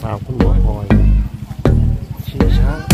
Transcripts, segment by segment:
าวคุณบัวพลอยชิงช้าง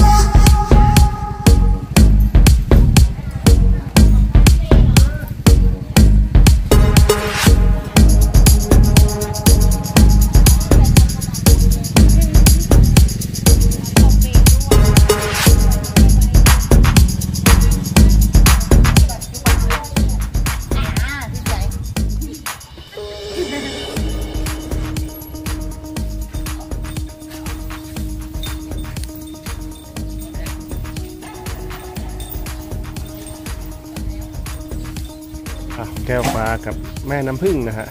แก้วฟ้ากับแม่น้ำผึ้งนะฮะ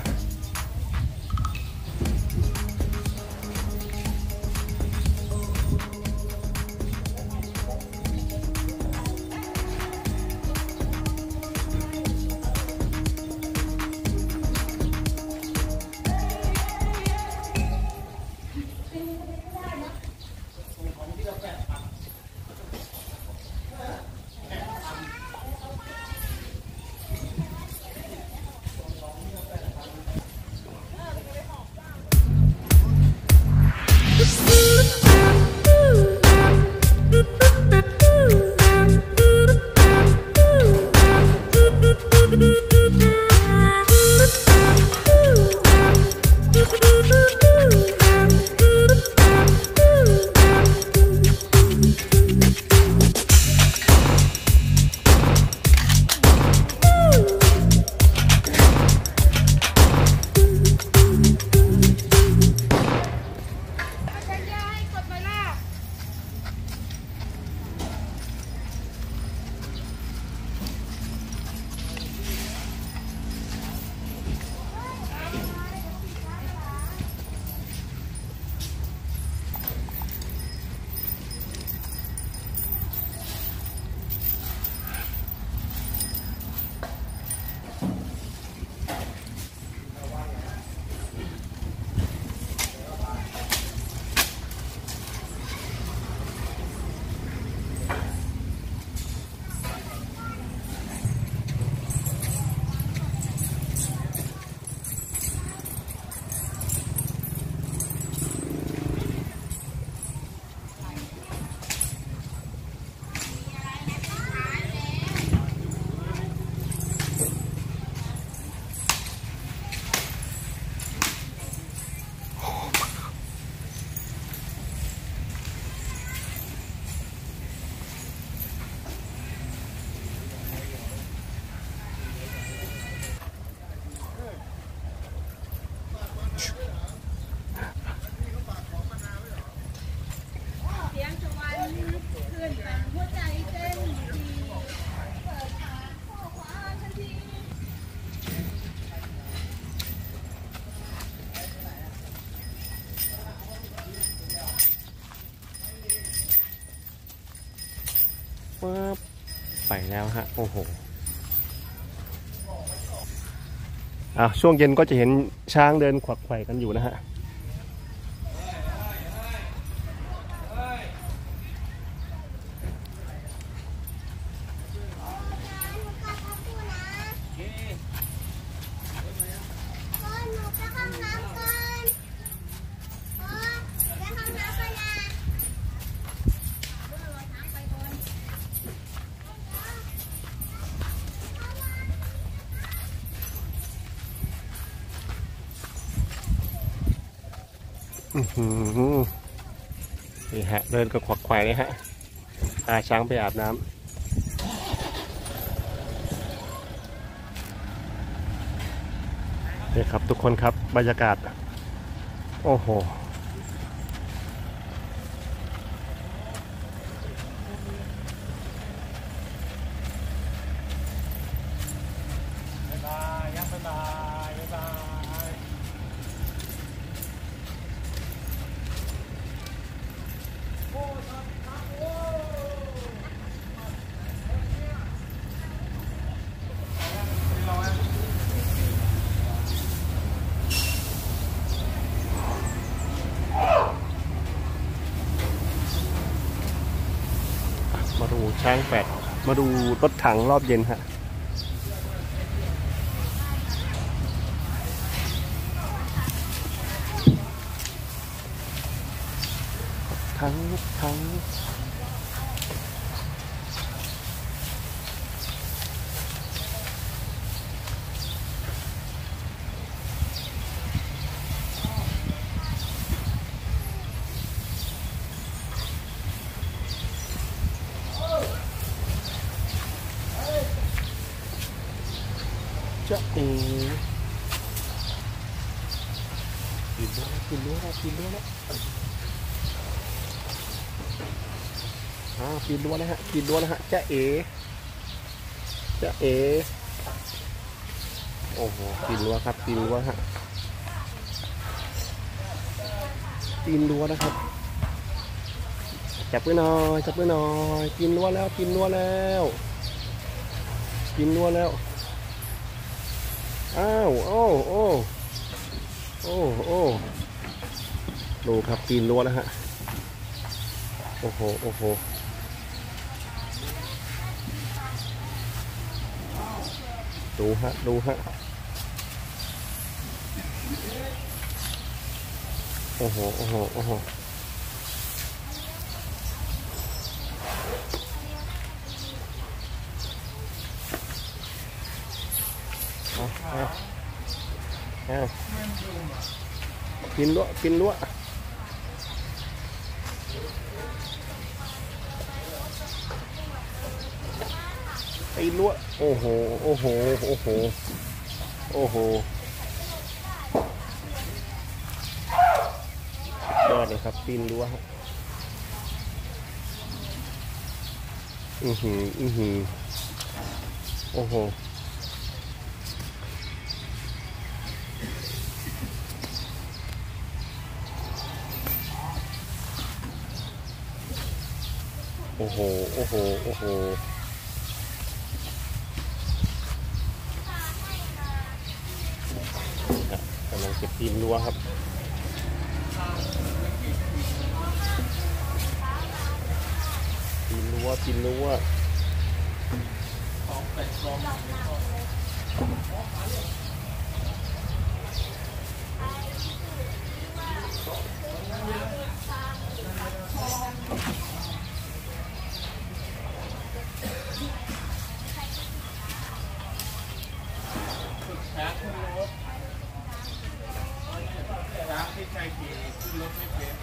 ไปแล้วฮะโอ้โหช่วงเย็นก็จะเห็นช้างเดินขวักไขว่กันอยู่นะฮะนี่ฮะเดินก็ขวักไขว่เลยฮะช้างไปอาบน้ำนี่ครับทุกคนครับบรรยากาศโอ้โหมาดูช้างแฝดมาดูรถถังรอบเย็นฮะ สทั้งจะกินรั้วแล้วปีนรั้วแล้วปีนรั้วนะฮะปีนรั้วนะฮะจะโอ้โหปีนรั้วครับปีนรั้วฮะปีนรั้วนะครับจับปืนหน่อยปีนรั้วแล้วปีนรั้วแล้วอ้าวโอ้ดูครับปีนรั้วแล้วฮะโอ้โหดูฮะโอ้โหปีนรั้วปีนรั้วโอ้โหยอดเลยครับปีนรั้วฮะโอ้โหโอ้โหกำลังจะปีนรั้วครับปีนรั้วที่ใครขี่ขึ้นรถไม่เป็น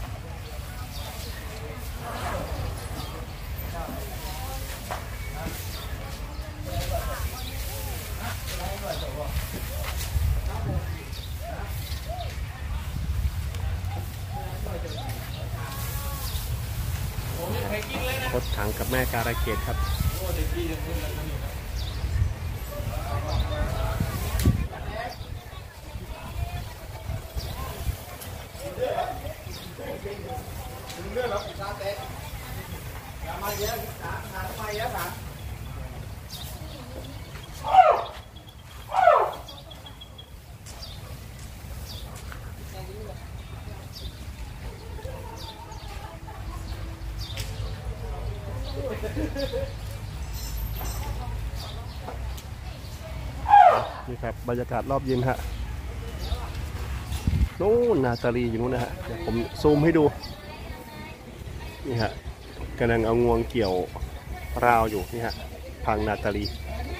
รถถังกับแม่การะเกดครับนี่ครับบรรยากาศรอบเย็นฮะนู้นนาตาลีอยู่นู้นนะฮะเดี๋ยวผมซูมให้ดูนี่ฮะกำลังเอางวงเกี่ยวราวอยู่นี่ฮะพังนาตาลี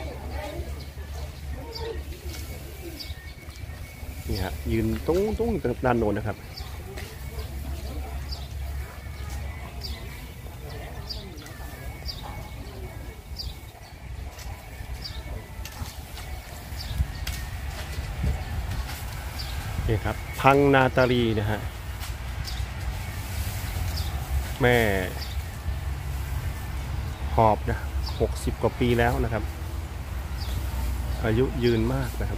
นี่ฮะยืนตุ้งด้านโน้นนะครับนี่ครับพังนาตาลีนะฮะแม่หอบนะ60 กว่าปีแล้วนะครับอายุยืนมากนะครับ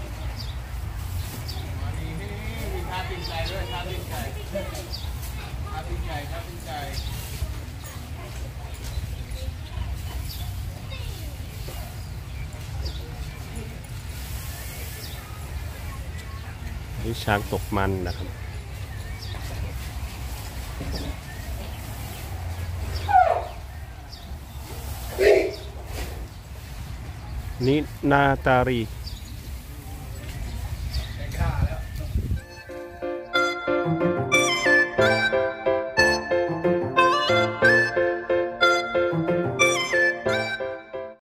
นี่ช้างตกมันนะครับนี่นาตาลี